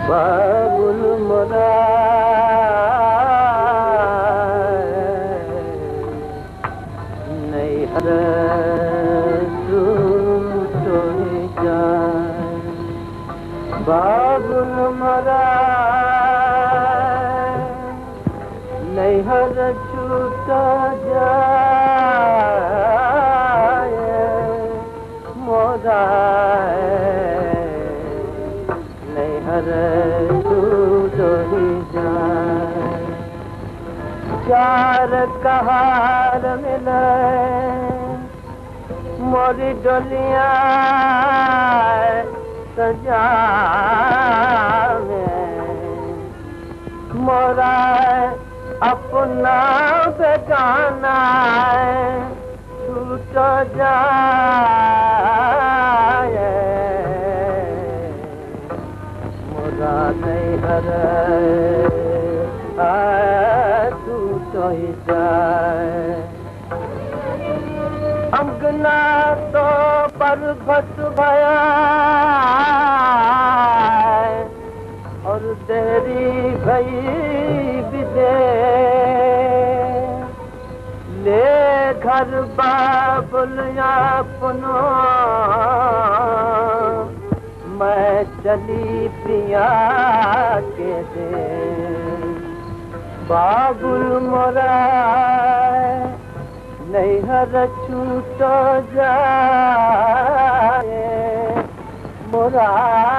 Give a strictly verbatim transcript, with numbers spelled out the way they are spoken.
बाबुल मोरा नहीं हर तो ही जाए बाबुल मोरा नहीं हर छूटा जाए मोरा नहीं हर तो ही जाए चार कहार मिले मोरी डोलिया सजावे मोरा अपना बेगाना छूट जाए मोरा नहीं हर तू तो ही जाए अंगना तो बरबस भया और तेरी भई विदे ले घर बाबुल अपनो मैं चली पिया के दे बाबुल मोरा नहीं हर छूट जाए मोरा